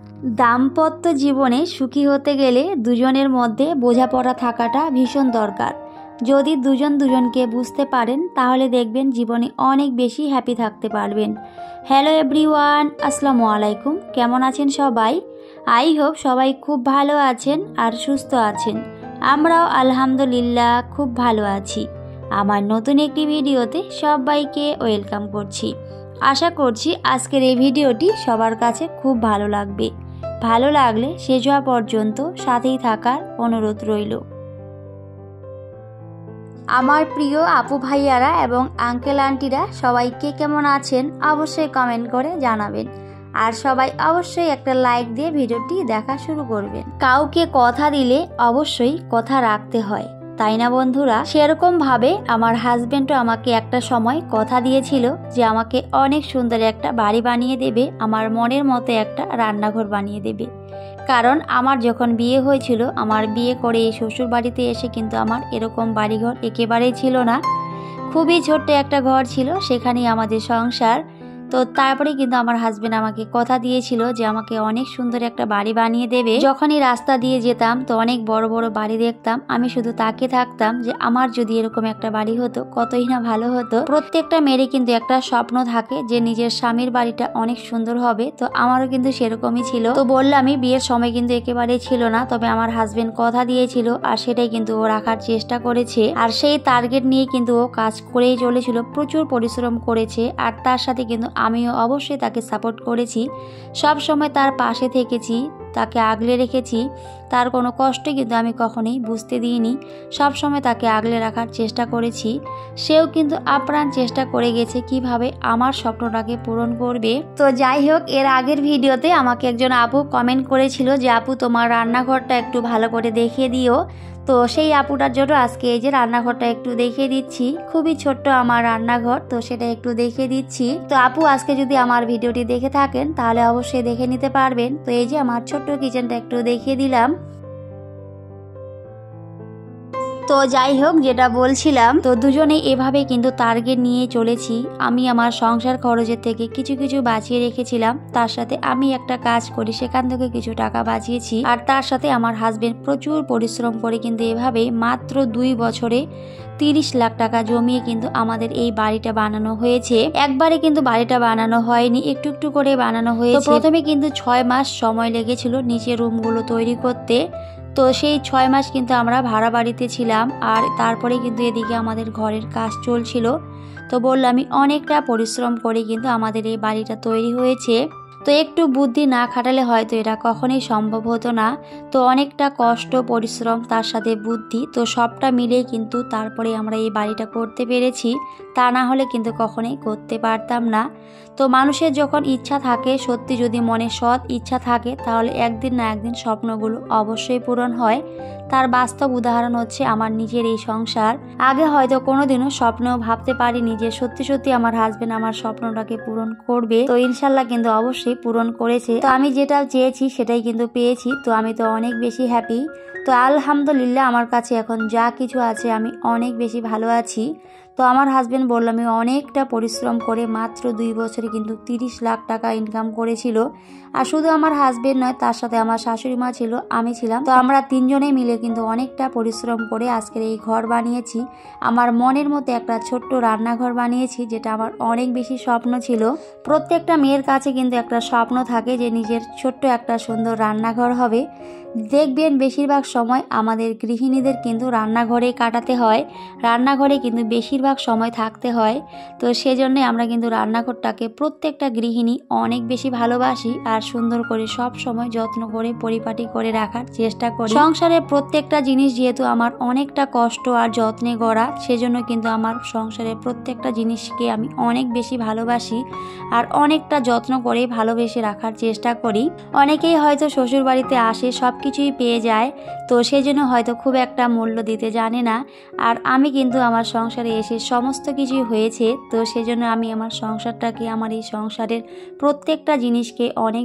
দাম্পত্য জীবনে সুখী হতে গেলে দুজনের মধ্যে বোঝাপড়া থাকাটা ভীষণ দরকার। যদি দুজন দুজনকে বুঝতে পারেন তাহলে দেখবেন জীবনে অনেক বেশি হ্যাপি থাকতে পারবেন। হ্যালো এভরিওয়ান, আসসালামু আলাইকুম। কেমন আছেন সবাই? আই হোপ সবাই খুব ভালো আছেন আর সুস্থ আছেন। আমরাও আলহামদুলিল্লাহ খুব ভালো আছি। আমার নতুন একটি ভিডিওতে সবাইকে ওয়েলকাম করছি। আশা করছি আজকের এই ভিডিওটি সবার কাছে খুব ভালো লাগবে। ভালো লাগলে শেষ হওয়া পর্যন্ত সাথেই থাকার অনুরোধ রইল। আমার প্রিয় আপু ভাইয়ারা এবং আঙ্কেল আন্টিরা সবাইকে কেমন আছেন অবশ্যই কমেন্ট করে জানাবেন। আর সবাই অবশ্যই একটা লাইক দিয়ে ভিডিওটি দেখা শুরু করবেন। কাউকে কথা দিলে অবশ্যই কথা রাখতে হয়, তাই না বন্ধুরা? সেরকম ভাবে আমার হাজবেন্ডও আমাকে একটা সময় কথা দিয়েছিল যে আমাকে অনেক সুন্দর একটা বাড়ি বানিয়ে দেবে, আমার মনের মতো একটা রান্নাঘর বানিয়ে দেবে। কারণ আমার যখন বিয়ে হয়েছিল, আমার বিয়ে করে এই শ্বশুর বাড়িতে এসে কিন্তু আমার এরকম বাড়িঘর একেবারেই ছিল না। খুবই ছোট্ট একটা ঘর ছিল, সেখানেই আমাদের সংসার। তো তারপরে কিন্তু আমার হাজবেন্ড আমাকে কথা দিয়েছিল যে আমাকে অনেক সুন্দর একটা বাড়ি বানিয়ে দেবে। যখনই রাস্তা দিয়ে যেতাম তো অনেক বড় বড় বাড়ি দেখতাম, আমি শুধু তাকিয়ে থাকতাম যে আমার যদি এরকম একটা বাড়ি হতো কতই না ভালো হতো। প্রত্যেকটা মেয়েরই কিন্তু একটা স্বপ্ন থাকে যে নিজের স্বামীর বাড়িটা অনেক সুন্দর হবে। তো আমারও কিন্তু সেরকমই ছিল। তো বললামই বিয়ের সময় কিন্তু একেবারেই ছিল না, তবে আমার হাজবেন্ড কথা দিয়েছিল আর সেটাই কিন্তু ও রাখার চেষ্টা করেছে। আর সেই টার্গেট নিয়ে কিন্তু ও কাজ করেই চলেছিল, প্রচুর পরিশ্রম করেছে। আর তার সাথে কিন্তু আমিও অবশ্যই তাকে সাপোর্ট করেছি, সব সময় তার পাশে থেকেছি, তাকে আগলে রেখেছি। তার কোনো কষ্ট কিন্তু আমি কখনোই বুঝতে দিইনি, সব সময় তাকে আগলে রাখার চেষ্টা করেছি। সেও কিন্তু আপ্রাণ চেষ্টা করে গেছে কিভাবে আমার স্বপ্নটাকে পূরণ করবে। তো যাই হোক, এর আগের ভিডিওতে আমাকে একজন আপু কমেন্ট করেছিল যে আপু তোমার রান্নাঘরটা একটু ভালো করে দেখিয়ে দিও। তো সেই আপুটার জন্য আজকে এই যে রান্নাঘরটা একটু দেখিয়ে দিচ্ছি। খুবই ছোট্ট আমার রান্নাঘর, তো সেটা একটু দেখিয়ে দিচ্ছি। তো আপু আজকে যদি আমার ভিডিওটি দেখে থাকেন তাহলে অবশ্যই দেখে নিতে পারবেন। তো এই যে আমার ছোট্ট কিচেনটা একটু দেখিয়ে দিলাম। তো যাই হোক, যেটা বলছিলাম, তো দুজনে এভাবে কিন্তু টার্গেট নিয়ে চলেছি। আমি আমার সংসার খরচের থেকে কিছু কিছু বাঁচিয়ে রেখেছিলাম, তার সাথে আমি একটা কাজ করি সেখান থেকে কিছু টাকা বাঁচিয়েছি। আর তার সাথে আমার হাজবেন্ড প্রচুর পরিশ্রম করে কিন্তু এভাবে মাত্র 2 বছরে 30 লাখ টাকা জমিয়ে কিন্তু আমাদের এই বাড়িটা বানানো হয়েছে। একবারে কিন্তু বাড়িটা বানানো হয়নি, একটু একটু করে বানানো হয়েছে। প্রথমে কিন্তু 6 মাস সময় লেগেছিল নিচের রুমগুলো তৈরি করতে। তো সেই 6 মাস কিন্তু আমরা ভাড়া বাড়িতে ছিলাম, আর তারপরে কিন্তু এদিকে আমাদের ঘরের কাজ চলছিল। তো বললামই অনেকটা পরিশ্রম করে কিন্তু আমাদের এই বাড়িটা তৈরি হয়েছে। তো একটু বুদ্ধি না খাটালে হয়তো এটা কখনোই সম্ভব হতো না। তো অনেকটা কষ্ট, পরিশ্রম, তার সাথে বুদ্ধি, তো সবটা মিলেই কিন্তু তারপরে আমরা এই বাড়িটা করতে পেরেছি। তা না হলে কিন্তু কখনোই করতে পারতাম না। তো মানুষের যখন ইচ্ছা থাকে, সত্যি যদি মনে সৎ ইচ্ছা থাকে, তাহলে একদিন না একদিন স্বপ্নগুলো অবশ্যই পূরণ হয়। তার বাস্তব উদাহরণ হচ্ছে আমার নিজের এই সংসার। আগে হয়তো কোনোদিনও স্বপ্নেও ভাবতে পারিনি যে সত্যি সত্যি আমার হাজবেন্ড আমার স্বপ্নটাকে পূরণ করবে। তো ইনশাল্লাহ কিন্তু অবশ্যই পূরণ করেছে। তো আমি যেটা চেয়েছি সেটাই কিন্তু পেয়েছি। তো আমি তো অনেক বেশি হ্যাপি। তো আলহামদুলিল্লাহ, আমার কাছে এখন যা কিছু আছে আমি অনেক বেশি ভালো আছি। তো আমার হাজবেন্ড বললাম অনেকটা পরিশ্রম করে মাত্র 2 বছরে কিন্তু 30 লাখ টাকা ইনকাম করেছিল। আর শুধু আমার হাজবেন্ড নয়, তার সাথে আমার শাশুড়ি মা ছিল, আমি ছিলাম। তো আমরা তিনজনে মিলে কিন্তু অনেকটা পরিশ্রম করে আজকের এই ঘর বানিয়েছি। আমার মনের মতো একটা ছোট্ট রান্নাঘর বানিয়েছি, যেটা আমার অনেক বেশি স্বপ্ন ছিল। প্রত্যেকটা মেয়ের কাছে কিন্তু একটা স্বপ্ন থাকে যে নিজের ছোট্ট একটা সুন্দর রান্নাঘর হবে। দেখবেন বেশিরভাগ সময় আমাদের গৃহিণীদের কিন্তু রান্নাঘরে কাটাতে হয়, রান্নাঘরে কিন্তু বেশিরভাগ সময় থাকতে হয়। তো সেজন্য আমরা কিন্তু রান্নাঘরটাকে প্রত্যেকটা গৃহিণী অনেক বেশি ভালোবাসি আর সুন্দর করে সব সময় যত্ন করে পরিপাটি করে রাখার চেষ্টা করি। সংসারের প্রত্যেকটা জিনিস যেহেতু আমার অনেকটা কষ্ট আর যত্নে গড়া, সেজন্য কিন্তু আমার সংসারের প্রত্যেকটা জিনিসকে আমি অনেক বেশি ভালোবাসি আর অনেকটা যত্ন করে ভালোবেসে রাখার চেষ্টা করি। অনেকেই হয়তো শ্বশুর বাড়িতে আসে, সব কিছুই পেয়ে যায়, তো সেজন্য হয়তো খুব একটা মূল্য দিতে জানে না। আর আমি কিন্তু আমার সংসারে এসে সমস্ত কিছুই হয়েছে। তো সেজন্য আমি আমার সংসারটাকে, আমার এই সংসারের প্রত্যেকটা জিনিসকে অনেক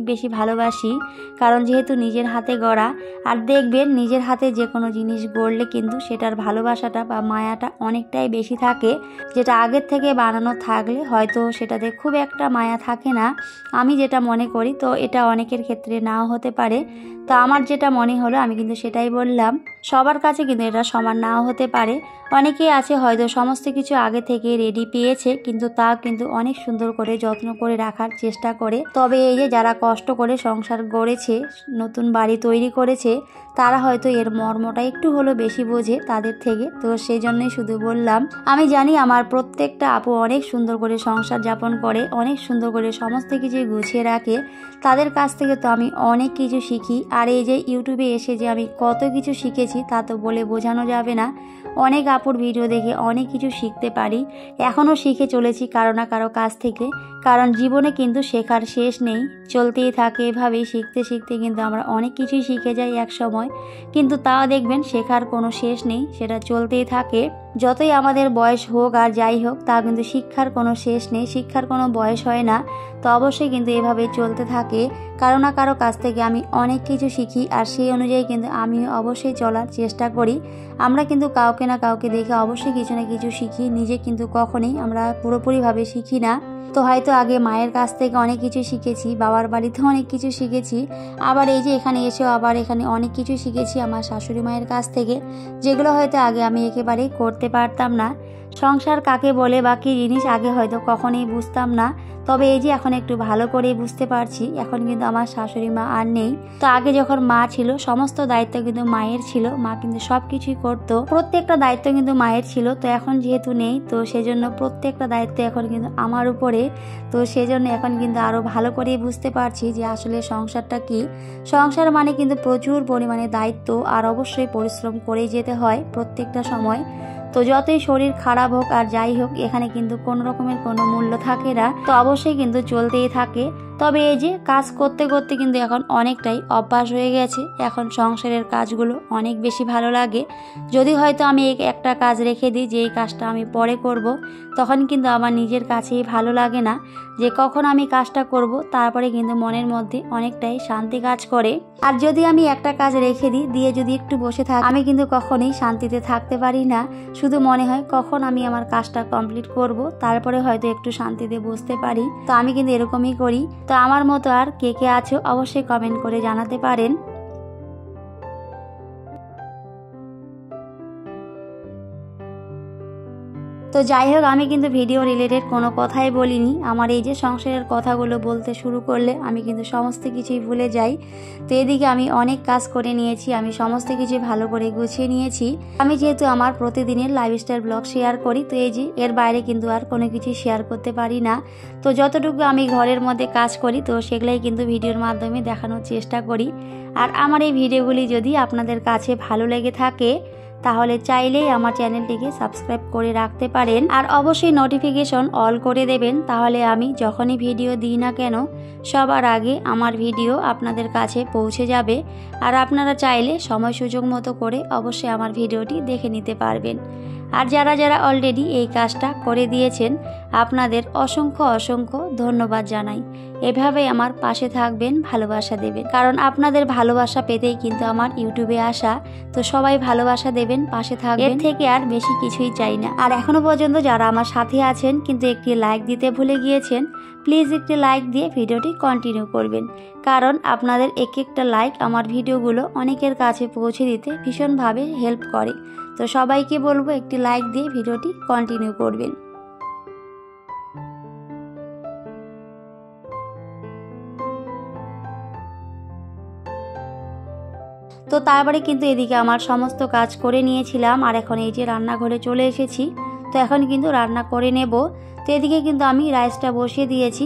বেশি ভালোবাসি, কারণ যেহেতু নিজের হাতে গড়া। আর দেখবেন নিজের হাতে যে কোনো জিনিস গড়লে কিন্তু সেটার ভালোবাসাটা বা মায়াটা অনেকটাই বেশি থাকে, যেটা আগের থেকে বানানো থাকলে হয়তো সেটাতে খুব একটা মায়া থাকে না, আমি যেটা মনে করি। তো এটা অনেকের ক্ষেত্রে নাও হতে পারে, তো আমার যেটা মনে হলো আমি কিন্তু সেটাই বললাম। সবার কাছে কিন্তু এটা সমান নাও হতে পারে। অনেকেই আছে হয়তো সমস্ত কিছু আগে থেকে রেডি পেয়েছে, কিন্তু তা কিন্তু অনেক সুন্দর করে যত্ন করে রাখার চেষ্টা করে। তবে এই যে যারা কষ্ট করে সংসার গড়েছে, নতুন বাড়ি তৈরি করেছে, তারা হয়তো এর মর্মটা একটু হলেও বেশি বোঝে তাদের থেকে। তো সেই জন্যই শুধু বললাম। আমি জানি আমার প্রত্যেকটা আপু অনেক সুন্দর করে সংসার যাপন করে, অনেক সুন্দর করে সমস্ত কিছু গুছিয়ে রাখে। তাদের কাছ থেকে তো আমি অনেক কিছু শিখি। আর এই যে ইউটিউবে এসে যে আমি কত কিছু শিখেছি তা তো বলে বোঝানো যাবে না। অনেক আপুর ভিডিও দেখে অনেক কিছু শিখতে পারি, এখনও শিখে চলেছি কারো না কারো কাছ থেকে। কারণ জীবনে কিন্তু শেখার শেষ নেই, চলতেই থাকে। এভাবেই শিখতে শিখতে কিন্তু আমরা অনেক কিছুই শিখে যাই এক সময়, কিন্তু তাও দেখবেন শেখার কোনো শেষ নেই, সেটা চলতেই থাকে। যতই আমাদের বয়স হোক আর যাই হোক, তা কিন্তু শিক্ষার কোনো শেষ নেই, শিক্ষার কোনো বয়স হয় না। তো অবশ্যই কিন্তু এভাবেই চলতে থাকে। কারো না কারো কাছ থেকে আমি অনেক কিছু শিখি, আর সেই অনুযায়ী কিন্তু আমি অবশ্যই চলার চেষ্টা করি। আমরা কিন্তু কাউকে না কাউকে দেখে অবশ্যই কিছু না কিছু শিখি, নিজে কিন্তু কখনোই আমরা পুরোপুরিভাবে শিখি না। তো হয়তো আগে মায়ের কাছ থেকে অনেক কিছু শিখেছি, বাবার বাড়িতেও অনেক কিছু শিখেছি, আবার এই যে এখানে এসেও আবার এখানে অনেক কিছু শিখেছি আমার শাশুড়ি মায়ের কাছ থেকে, যেগুলো হয়তো আগে আমি একেবারেই করতে পারতাম না। সংসার কাকে বলে বা কী জিনিস আগে হয়তো কখনোই বুঝতাম না, তবে এই যে এখন একটু ভালো করেই বুঝতে পারছি। এখন কিন্তু আমার শাশুড়ি মা আর নেই। তো আগে যখন মা ছিল সমস্ত দায়িত্ব কিন্তু মায়ের ছিল, মা কিন্তু সব কিছুই করতো, প্রত্যেকটা দায়িত্ব কিন্তু মায়ের ছিল। তো এখন যেহেতু নেই, তো সেজন্য প্রত্যেকটা দায়িত্ব এখন কিন্তু আমার উপরে। তো সেজন্য এখন কিন্তু আরও ভালো করেই বুঝতে পারছি যে আসলে সংসারটা কি। সংসার মানে কিন্তু প্রচুর পরিমাণে দায়িত্ব, আর অবশ্যই পরিশ্রম করেই যেতে হয় প্রত্যেকটা সময়। তো যতই শরীর খারাপ হোক আর যাই হোক, এখানে কিন্তু কোনো রকমের কোনো মূল্য থাকে না, তো অবশ্যই কিন্তু চলতেই থাকে। তবে এই যে কাজ করতে করতে কিন্তু এখন অনেকটাই অভ্যাস হয়ে গেছে, এখন সংসারের কাজগুলো অনেক বেশি ভালো লাগে। যদি হয়তো আমি একটা কাজ রেখে দিই যে এই কাজটা আমি পরে করব, তখন কিন্তু আমার নিজের কাছেই ভালো লাগে না যে কখন আমি কাজটা করব। তারপরে কিন্তু মনের মধ্যে অনেকটাই শান্তি কাজ করে। আর যদি আমি একটা কাজ রেখে দিই, দিয়ে যদি একটু বসে থাকি, আমি কিন্তু কখনোই শান্তিতে থাকতে পারি না। শুধু মনে হয় কখন আমি আমার কাজটা কমপ্লিট করব, তারপরে হয়তো একটু শান্তিতে বসতে পারি। তো আমি কিন্তু এরকমই করি। তো আমার মতো আর কে কে আছো অবশ্যই কমেন্ট করে জানাতে পারেন। তো যাই হোক, আমি কিন্তু ভিডিও রিলেটেড কোনো কথাই বলিনি। আমার এই যে সংসারের কথাগুলো বলতে শুরু করলে আমি কিন্তু সমস্ত কিছুই ভুলে যাই। তো এদিকে আমি অনেক কাজ করে নিয়েছি, আমি সমস্ত কিছু ভালো করে গুছিয়ে নিয়েছি। আমি যেহেতু আমার প্রতিদিনের লাইফস্টাইল ব্লগ শেয়ার করি, তো এই যে এর বাইরে কিন্তু আর কোনো কিছু শেয়ার করতে পারি না। তো যতটুকু আমি ঘরের মধ্যে কাজ করি, তো সেগুলাই কিন্তু ভিডিওর মাধ্যমে দেখানোর চেষ্টা করি। আর আমার এই ভিডিওগুলি যদি আপনাদের কাছে ভালো লেগে থাকে, তাহলে চাইলেই আমার চ্যানেলটিকে সাবস্ক্রাইব করে রাখতে পারেন, আর অবশ্যই নোটিফিকেশন অল করে দেবেন। তাহলে আমি যখনই ভিডিও দিই না কেন, সবার আগে আমার ভিডিও আপনাদের কাছে পৌঁছে যাবে। আর আপনারা চাইলে সময় সুযোগ মতো করে অবশ্যই আমার ভিডিওটি দেখে নিতে পারবেন। আর যারা যারা অলরেডি এই কাজটা করে দিয়েছেন, আপনাদের অসংখ্য অসংখ্য ধন্যবাদ জানাই। এভাবেই আমার পাশে থাকবেন, ভালোবাসা দেবেন, কারণ আপনাদের ভালোবাসা পেতেই কিন্তু আমার ইউটিউবে আসা। তো সবাই ভালোবাসা দেবেন, পাশে থাকবেন, এর থেকে আর বেশি কিছুই চাই না। আর এখনো পর্যন্ত যারা আমার সাথে আছেন কিন্তু একটি লাইক দিতে ভুলে গিয়েছেন, প্লিজ একটি লাইক দিয়ে ভিডিওটি কন্টিনিউ করবেন, কারণ আপনাদের এক একটা লাইক আমার ভিডিওগুলো অনেকের কাছে পৌঁছে দিতে ভীষণভাবে হেল্প করে। তো সবাইকে বলবো একটি লাইক দিয়ে ভিডিওটি কন্টিনিউ করবেন। তো তারপরে কিন্তু এদিকে আমার সমস্ত কাজ করে নিয়েছিলাম, আর এখন এই যে রান্নাঘরে চলে এসেছি। তো এখন কিন্তু রান্না করে নেব। তো এদিকে কিন্তু আমি রাইসটা বসিয়ে দিয়েছি।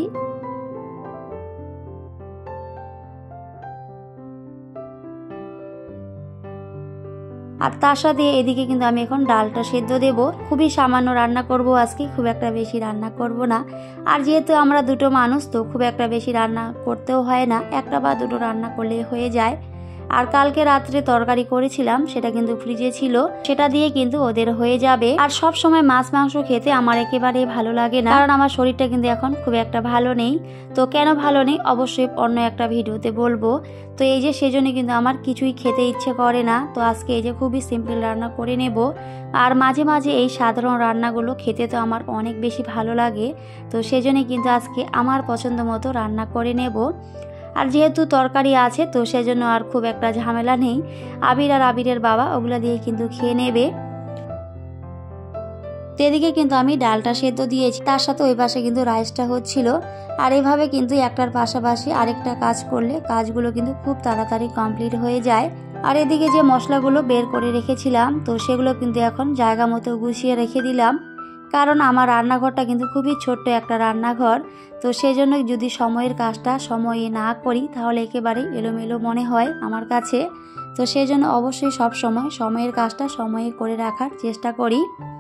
আর তার সাথে এদিকে কিন্তু আমি এখন ডালটা সেদ্ধ দেব। খুবই সামান্য রান্না করব আজকে, খুব একটা বেশি রান্না করব না। আর যেহেতু আমরা দুটো মানুষ, তো খুব একটা বেশি রান্না করতেও হয় না, একটা বা দুটো রান্না করলে হয়ে যায়। আর কালকে রাত্রে তরকারি করেছিলাম সেটা কিন্তু ফ্রিজে ছিল, সেটা দিয়ে কিন্তু ওদের হয়ে যাবে। আর সব সময় মাছ মাংস খেতে আমার একেবারে ভালো লাগে না, কারণ আমার শরীরটা কিন্তু এখন খুব একটা ভালো নেই। তো কেন ভালো নেই অবশ্যই অন্য একটা ভিডিওতে বলবো। তো এই যে সেজন্য কিন্তু আমার কিছুই খেতে ইচ্ছে করে না। তো আজকে এই যে খুবই সিম্পল রান্না করে নেব। আর মাঝে মাঝে এই সাধারণ রান্নাগুলো খেতে তো আমার অনেক বেশি ভালো লাগে। তো সেজন্য কিন্তু আজকে আমার পছন্দ মতো রান্না করে নেব। আর যেহেতু তরকারি আছে তো সেজন্য আর খুব একটা ঝামেলা নেই। আবির আর আবিরের বাবা ওগুলা দিয়ে কিন্তু খেয়ে নেবে। তো এদিকে কিন্তু আমি ডালটা সেদ্ধ দিয়েছি, তার সাথে ওই পাশে কিন্তু রাইসটা হচ্ছিল। আর এইভাবে কিন্তু একটার পাশাপাশি আরেকটা কাজ করলে কাজগুলো কিন্তু খুব তাড়াতাড়ি কমপ্লিট হয়ে যায়। আর এদিকে যে মশলাগুলো বের করে রেখেছিলাম তো সেগুলো কিন্তু এখন জায়গা মতো গুছিয়ে রেখে দিলাম, কারণ আমার রান্নাঘরটা কিন্তু খুবই ছোট্ট একটা রান্নাঘর। তো সেজন্য যদি সময়ের কাজটা সময়ে না করি তাহলে একেবারেই এলোমেলো মনে হয় আমার কাছে। তো সেজন্য অবশ্যই সব সময় সময়ের কাজটা সময়ে করে রাখার চেষ্টা করি।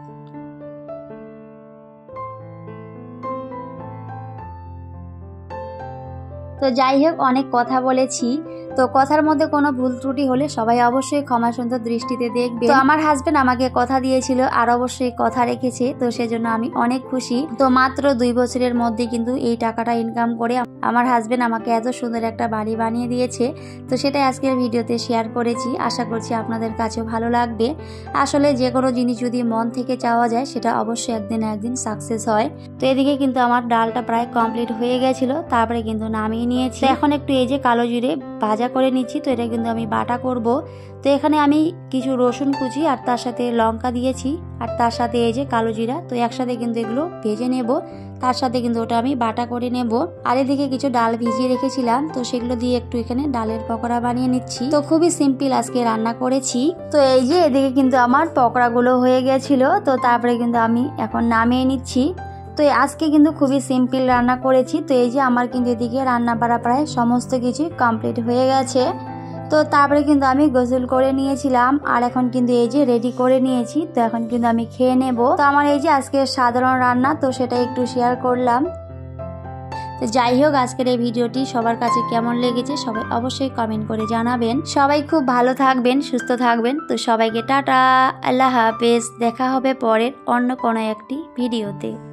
তো যাই হোক, অনেক কথা বলেছি, তো কথার মধ্যে কোনো ভুল ত্রুটি হলে সবাই অবশ্যই ক্ষমা সুন্দর দৃষ্টিতে দেখবে। তো আমার হাজবেন্ড আমাকে কথা দিয়েছিল আর অবশ্যই কথা রেখেছে, তো সেজন্য আমি অনেক খুশি। তো মাত্র 2 বছরের মধ্যে কিন্তু এই টাকাটা ইনকাম করে আমার হাজবেন্ড আমাকে এত সুন্দর একটা বাড়ি বানিয়ে দিয়েছে। তো সেটাই আজকের ভিডিওতে শেয়ার করেছি, আশা করছি আপনাদের কাছেও ভালো লাগবে। আসলে যে কোনো জিনিস যদি মন থেকে চাওয়া যায় সেটা অবশ্যই একদিন না একদিন সাকসেস হয়। তো এদিকে কিন্তু আমার ডালটা প্রায় কমপ্লিট হয়ে গেছিল, তারপরে কিন্তু নামিয়ে নিয়েছি। এখন একটু এই যে কালো জিরে ভাজা করে নিচ্ছি, তো এটা কিন্তু আমি বাটা করব। তো এখানে আমি কিছু রসুন কুচি আর তার সাথে লঙ্কা দিয়েছি, আর তার সাথে এই যে কালো জিরা, তো একসাথে কিন্তু এগুলো ভেজে নেব। তার সাথে কিন্তু ওটা আমি বাটা করে নেব। আর এদিকে কিছু ডাল ভিজিয়ে রেখেছিলাম, তো সেগুলো দিয়ে একটু এখানে ডালের পকোড়া বানিয়ে নিচ্ছি। তো খুবই সিম্পল আজকে রান্না করেছি। তো এই যে এদিকে কিন্তু আমার পকোড়াগুলো হয়ে গেছিল, তো তারপরে কিন্তু আমি এখন নামিয়ে নিচ্ছি। তো আজকে কিন্তু খুবই সিম্পল রান্না করেছি। তো এই যে আমার কিন্তু এদিকে রান্না বাড়া প্রায় সমস্ত কিছু কমপ্লিট হয়ে গেছে। তো তারপরে কিন্তু আমি গোসল করে নিয়েছিলাম, আর এখন কিন্তু এই যে রেডি করে নিয়েছি। তো এখন কিন্তু আমি খেয়ে নেব। তো আমার এই যে আজকে সাধারণ রান্না, তো সেটা একটু শেয়ার করলাম। তো যাই হোক, আজকের এই ভিডিওটি সবার কাছে কেমন লেগেছে সবাই অবশ্যই কমেন্ট করে জানাবেন। সবাই খুব ভালো থাকবেন, সুস্থ থাকবেন। তো সবাইকে টাটা, আল্লাহ হাফেজ। দেখা হবে পরের অন্য কোনো একটি ভিডিওতে।